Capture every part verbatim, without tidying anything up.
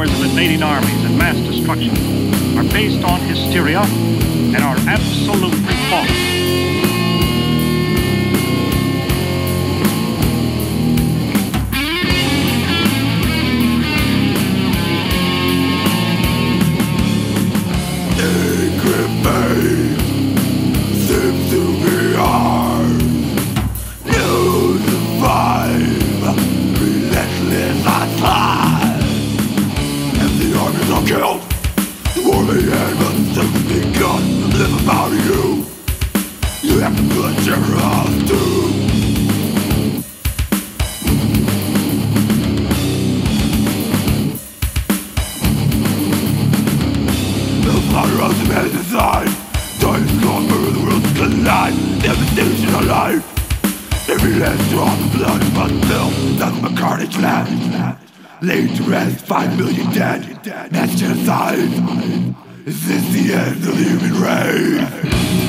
powers of invading armies and mass destruction are based on hysteria and are absolutely false. Killed. The war may end, but the things begun. Live about you. You have to put your house to. The fire of the man inside. Time is gone, where the world's collide. Devastation alive. Every last drop of blood but still that's the carnage left. Laid to rest, five million dead. That's genocide. Is this the end of the human race?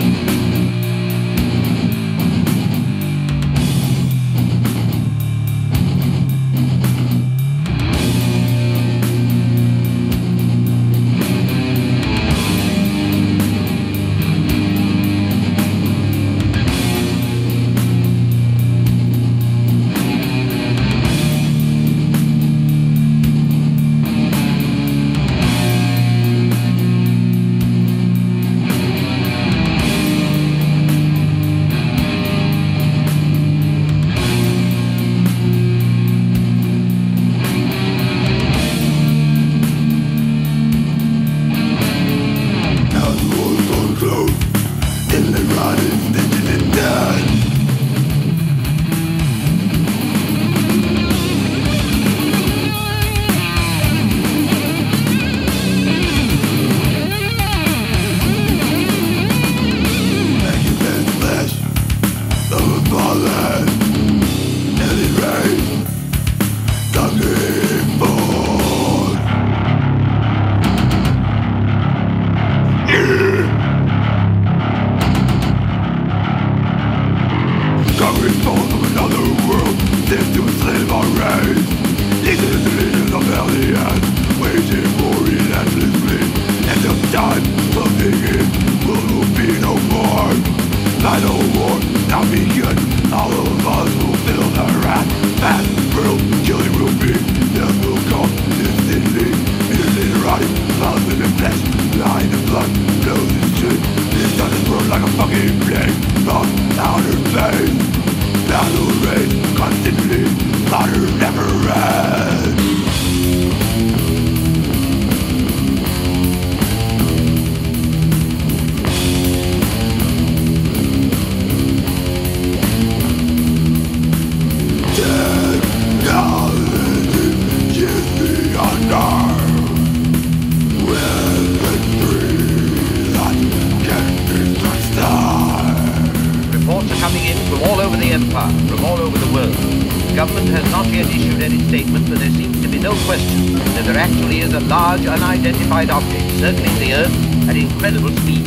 Unidentified object circling the Earth at incredible speed.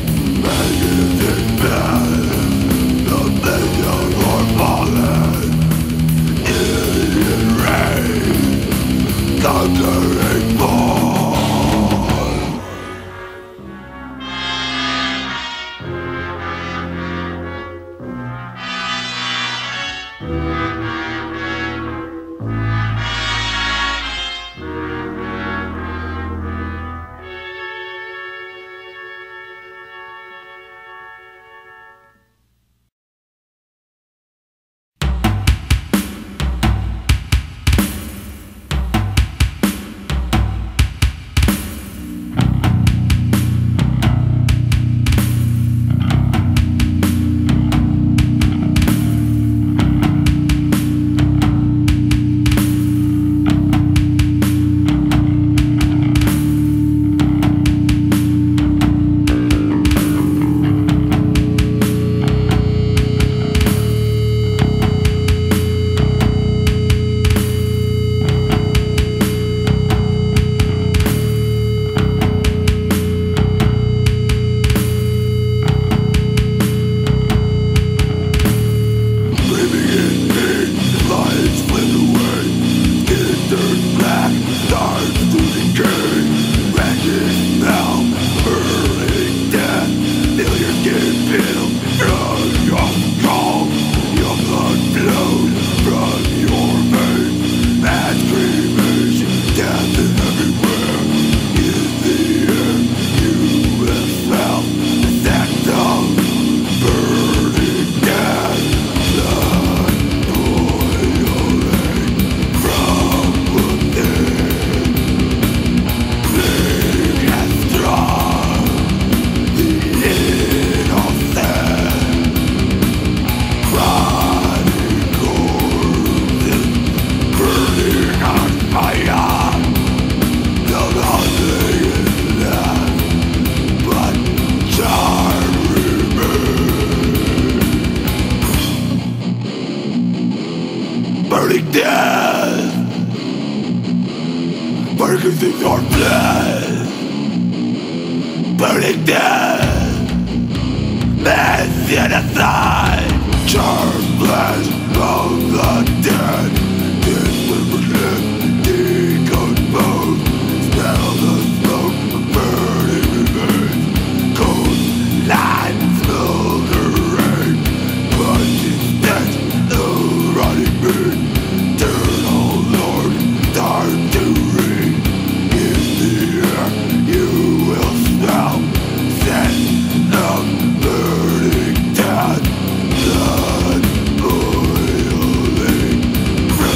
Thundering ball. your flesh, burning death, mass genocide, charred flesh of the dead, dismembered, decomposed, smell the smoke of burning remains, cold light smoldering, punching stench, the rotting meat, eternal Lord, time to read. In the air you will smell scent of burning death, blood boiling,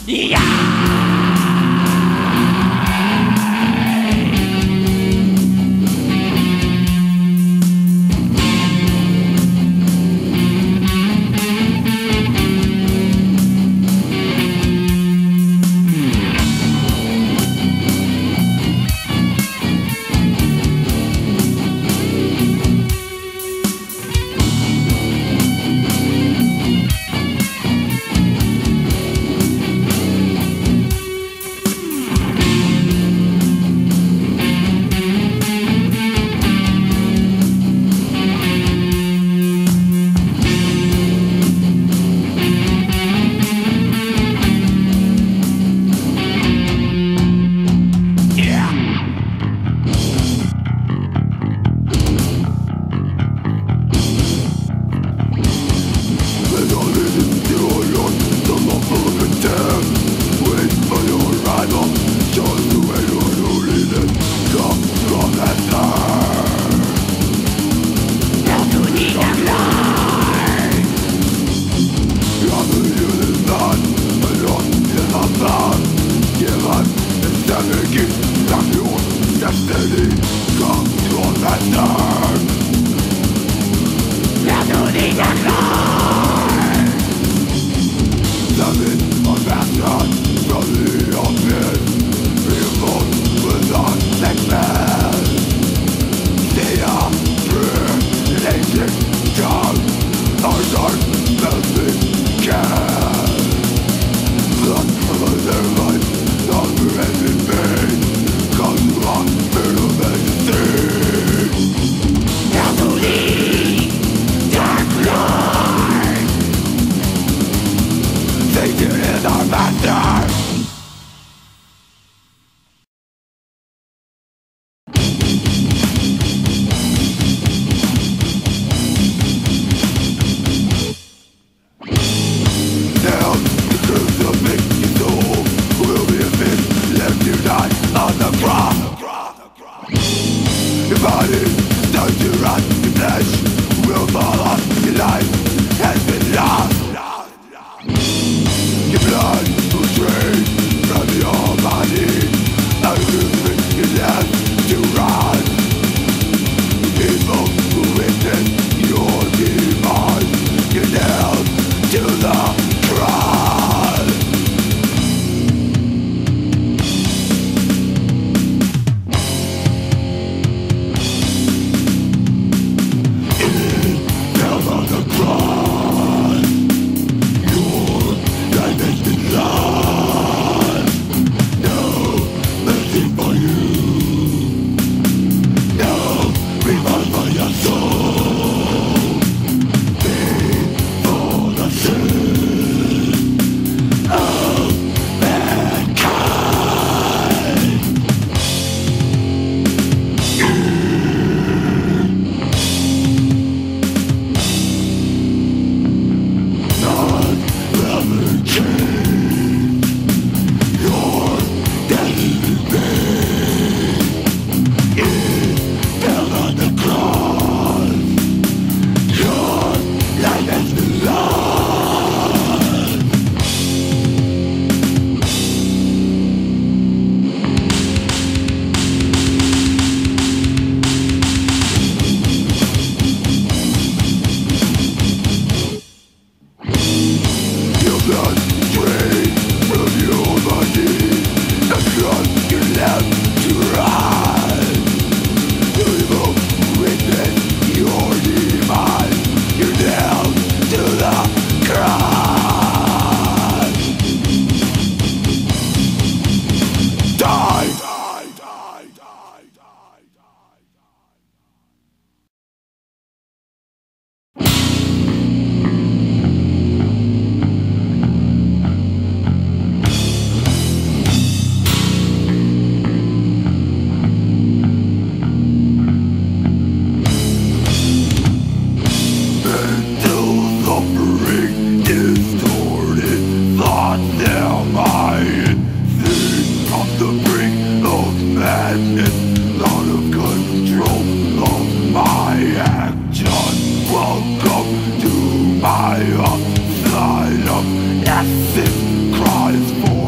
my asylum, as it cries for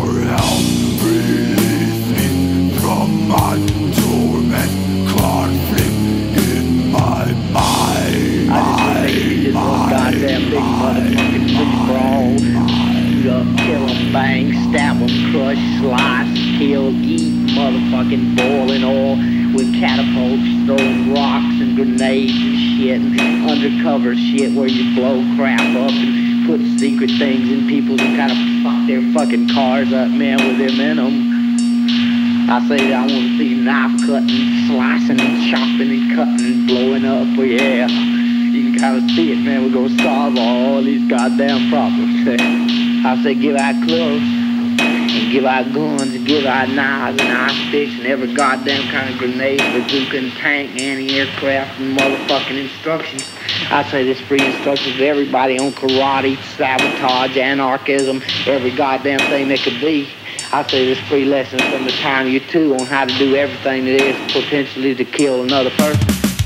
crush, slice, kill, eat, motherfucking boiling oil with catapults, throwing rocks and grenades and shit, and undercover shit where you blow crap up and put secret things in people and kind of fuck their fucking cars up, man, with them in them. I say I want to see knife cutting, slicing and chopping and cutting and blowing up, well, yeah. You can kind of see it, man. We're going to solve all these goddamn problems. I say give out clothes, and give out guns, and give out knives and ice sticks, and every goddamn kind of grenade, bazooka and tank, anti-aircraft, and motherfucking instructions. I say there's free instructions for everybody on karate, sabotage, anarchism, every goddamn thing there could be. I say there's free lessons from the time you're two on how to do everything that is potentially to kill another person.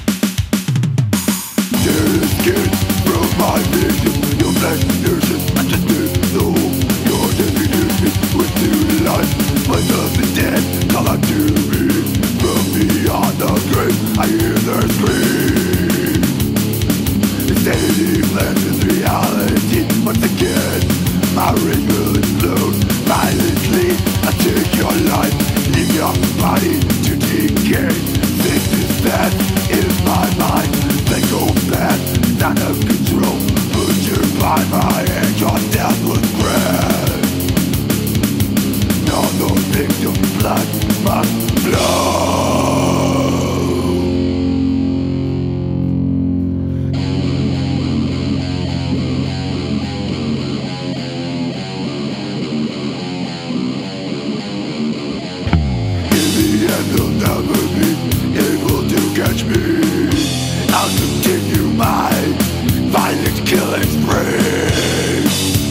Skin from my vision, your flesh nurses I just do the whole your definition with new life. My love is dead, call out to me from beyond the grave. I hear their scream. Insanity blends reality once again. My rage will explode violently. I take your life, leave your body to decay. This is bad, it is my mind. They go bad, out of control. Butchered by my hand, your death was grand. Now the victim's blood must flow. In the end, they'll never be able to catch me. I'll continue my violent killing spree.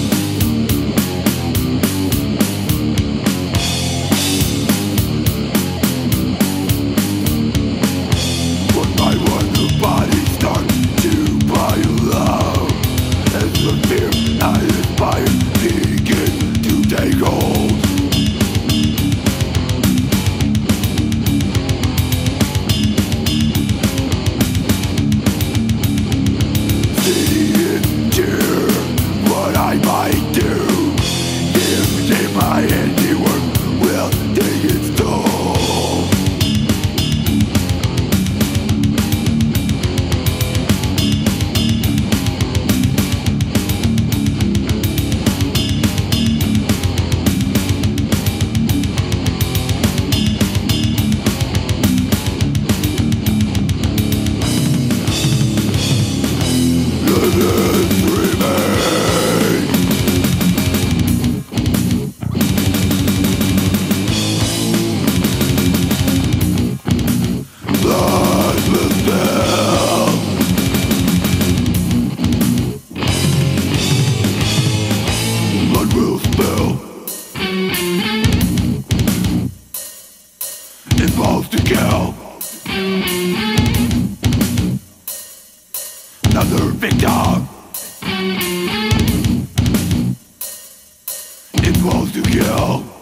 One by one the bodies start to pile up, as the fear I inspire begins to take hold. What I might do, if my handiwork will take its toll. Involves to kill another victim. Involves to kill